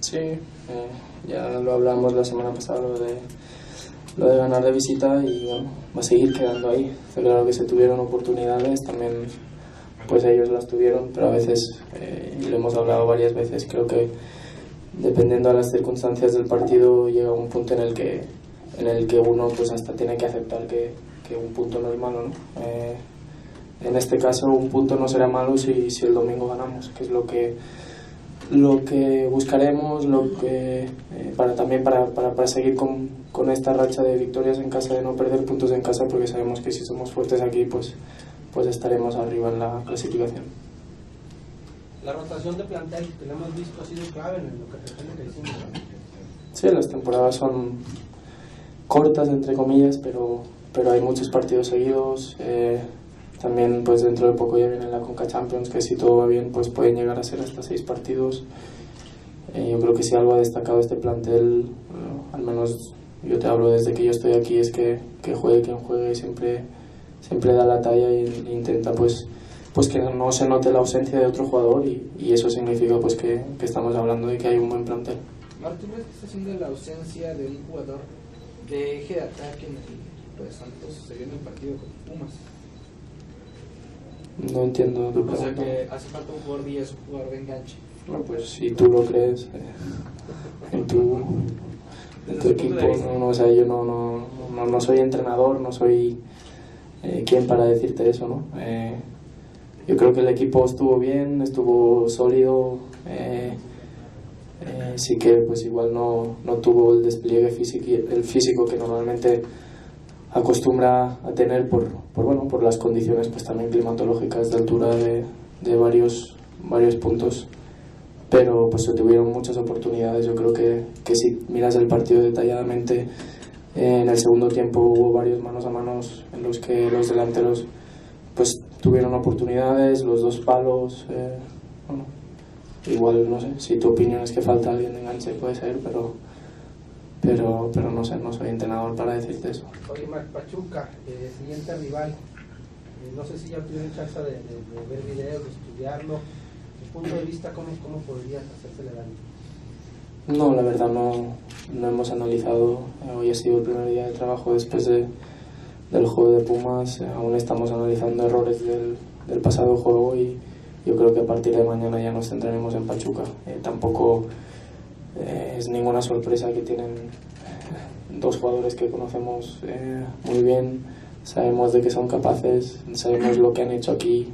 Sí, ya lo hablamos la semana pasada, lo de ganar de visita, y bueno, va a seguir quedando ahí. Está claro que se tuvieron oportunidades, también pues ellos las tuvieron, pero a veces, y lo hemos hablado varias veces, creo que dependiendo de las circunstancias del partido llega un punto en el que uno pues hasta tiene que aceptar que un punto no es malo, ¿no? En este caso un punto no será malo si el domingo ganamos, que es lo que buscaremos, para seguir con esta racha de victorias en casa, de no perder puntos en casa, porque sabemos que si somos fuertes aquí pues estaremos arriba en la clasificación. La rotación de plantel que lo hemos visto ha sido clave en lo que hicimos, ¿no? Sí, las temporadas son cortas entre comillas, pero hay muchos partidos seguidos. También pues dentro de poco ya viene la Conca Champions, que si todo va bien pues pueden llegar a ser hasta 6 partidos. Yo creo que si algo ha destacado este plantel, al menos yo te hablo desde que yo estoy aquí, es que juegue quien juegue siempre da la talla e intenta pues que no se note la ausencia de otro jugador, y eso significa pues que estamos hablando de que hay un buen plantel. Martín, ¿tú ves que está haciendo la ausencia de un jugador de eje de ataque en el equipo de Santos se vio en el partido con Pumas? No entiendo tu pregunta. O sea que hace falta un jugador 10, un jugador de enganche. Bueno, pues si tú lo crees en tu equipo, o sea, yo no soy entrenador, no soy quien para decirte eso, ¿no? Yo creo que el equipo estuvo bien, estuvo sólido, sí que pues igual no tuvo el despliegue físico que normalmente acostumbra a tener por las condiciones pues también climatológicas de altura de varios puntos, pero pues se tuvieron muchas oportunidades. Yo creo que si miras el partido detalladamente, en el segundo tiempo hubo varios manos a manos en los que los delanteros pues tuvieron oportunidades, los 2 palos. Bueno, igual no sé, si tu opinión es que falta alguien de enganche puede ser, pero no sé, no soy entrenador para decirte eso. Oye, Pachuca, siguiente rival, no sé si ya tuvieron chance de ver videos, de estudiarlo. ¿Desde tu punto de vista cómo podrías hacérsele daño? No, la verdad no hemos analizado. Hoy ha sido el primer día de trabajo después del juego de Pumas. Aún estamos analizando errores del pasado juego, y yo creo que a partir de mañana ya nos centraremos en Pachuca. Tampoco es ninguna sorpresa que tienen 2 jugadores que conocemos muy bien, sabemos de qué son capaces, sabemos lo que han hecho aquí,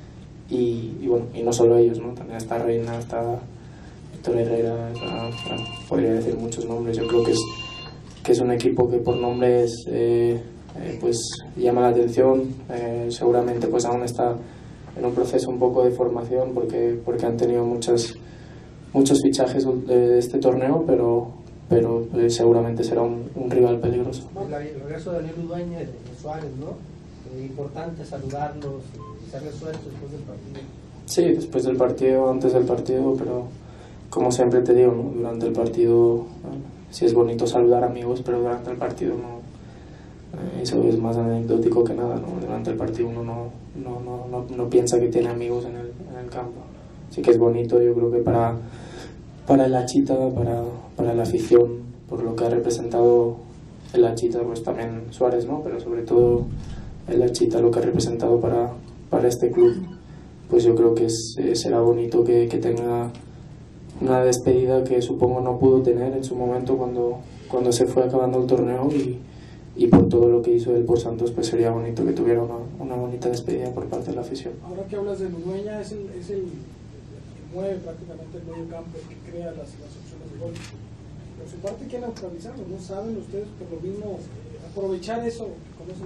y bueno, y no solo ellos, ¿no? También está Reina, está Héctor Herrera, podría decir muchos nombres. Yo creo que es un equipo que por nombres pues llama la atención. Seguramente pues aún está en un proceso un poco de formación porque han tenido muchos fichajes de este torneo, pero seguramente será un rival peligroso. El regreso de Daniel Udueña y de Suárez, ¿no? Importante saludarlos y desearles suerte después del partido. Sí, después del partido, antes del partido, pero como siempre te digo, ¿no? Durante el partido sí es bonito saludar amigos, pero durante el partido no. Eso es más anecdótico que nada, ¿no? Durante el partido uno no piensa que tiene amigos en el campo. Sí que es bonito, yo creo que para el Achita, para la afición, por lo que ha representado el Achita, pues también Suárez, ¿no? Pero sobre todo el Achita, lo que ha representado para este club, pues yo creo que será bonito que tenga una despedida que supongo no pudo tener en su momento cuando se fue acabando el torneo, y por todo lo que hizo él por Santos, pues sería bonito que tuviera una bonita despedida por parte de la afición. Ahora que hablas de Udueña, es el que mueve prácticamente el medio campo, el que crea las opciones de gol. Por su parte, ¿quién neutralizarlo? ¿No saben ustedes por lo mismo aprovechar eso que conocen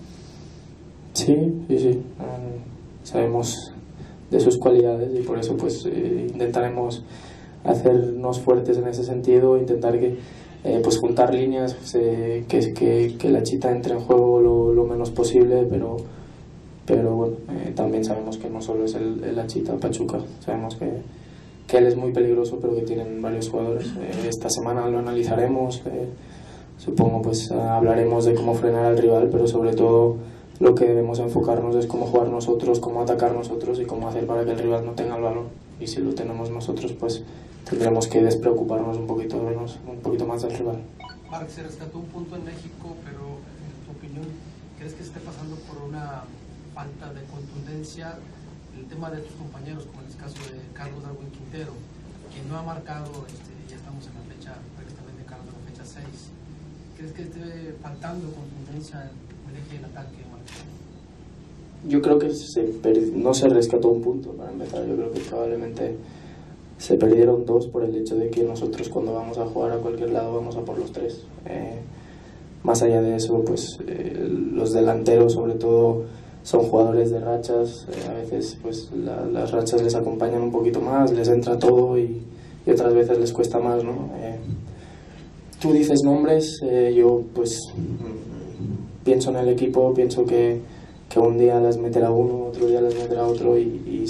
a Udueña? Sí. Sabemos de sus cualidades, y por eso pues intentaremos hacernos fuertes en ese sentido, intentar que pues juntar líneas, que la Chita entre en juego lo menos posible, pero bueno, también sabemos que no solo es el Achita Pachuca, sabemos que él es muy peligroso, pero que tienen varios jugadores. Esta semana lo analizaremos, supongo pues hablaremos de cómo frenar al rival, pero sobre todo lo que debemos enfocarnos es cómo jugar nosotros, cómo atacar nosotros y cómo hacer para que el rival no tenga el balón, y si lo tenemos nosotros pues tendremos que despreocuparnos un poquito más del rival. Marc, se rescató un punto en México, pero en tu opinión, ¿crees que esté pasando por una falta de contundencia el tema de tus compañeros, como en el caso de Carlos Darwin Quintero, que no ha marcado, ya estamos en la fecha, prácticamente Carlos, en la fecha 6? ¿Crees que esté faltando contundencia en el eje del ataque, Marc? Yo creo que no se rescató un punto, para empezar. Yo creo que probablemente se perdieron 2 por el hecho de que nosotros, cuando vamos a jugar a cualquier lado, vamos a por los 3. Más allá de eso, pues los delanteros, sobre todo, son jugadores de rachas. A veces pues las rachas les acompañan un poquito más, les entra todo, y otras veces les cuesta más, ¿no? Tú dices nombres, yo pues pienso en el equipo, pienso que un día las meterá uno, otro día las meterá otro, y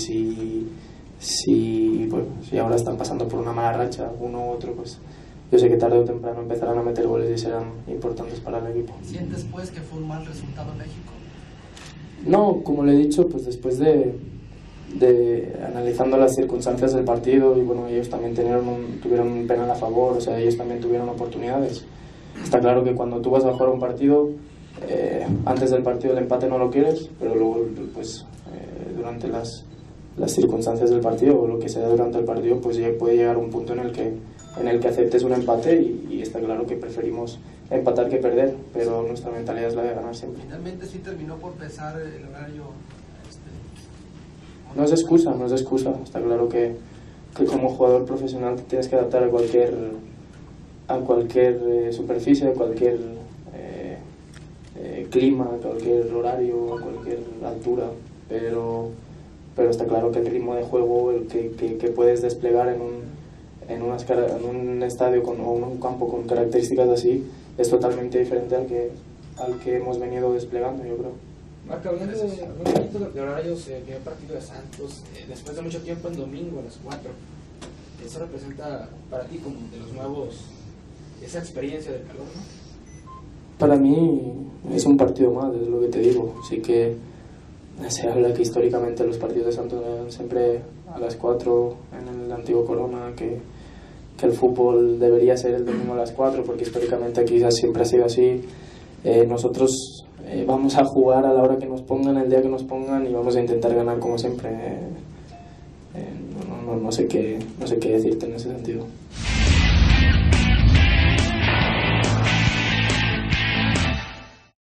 si ahora están pasando por una mala racha, uno u otro, pues yo sé que tarde o temprano empezarán a meter goles y serán importantes para el equipo. ¿Sientes pues que fue un mal resultado en México? No, como le he dicho, pues después de analizando las circunstancias del partido, y bueno, ellos también tuvieron un penal a favor, o sea, ellos también tuvieron oportunidades. Está claro que cuando tú vas a jugar un partido, antes del partido el empate no lo quieres, pero luego pues durante las circunstancias del partido, o lo que sea durante el partido, pues ya puede llegar un punto en el que aceptes un empate, y está claro que preferimos empatar que perder, pero nuestra mentalidad es la de ganar siempre. Finalmente sí terminó por pesar el horario. No es excusa. Está claro que como jugador profesional te tienes que adaptar a cualquier superficie, a cualquier clima, a cualquier horario, a cualquier altura, pero está claro que el ritmo de juego, el que puedes desplegar en un estadio o en un campo con características así, es totalmente diferente al que hemos venido desplegando, yo creo. Marc, hablando un poquito de horarios, el primer partido de Santos, después de mucho tiempo en domingo a las 4, ¿eso representa para ti como de los nuevos esa experiencia del calor, no? Para mí es un partido más, es lo que te digo. Sí que se habla que históricamente los partidos de Santos eran siempre a las 4 en el antiguo Corona, que el fútbol debería ser el domingo a las 4, porque históricamente aquí siempre ha sido así. Nosotros vamos a jugar a la hora que nos pongan, el día que nos pongan, y vamos a intentar ganar como siempre. No sé qué decirte en ese sentido.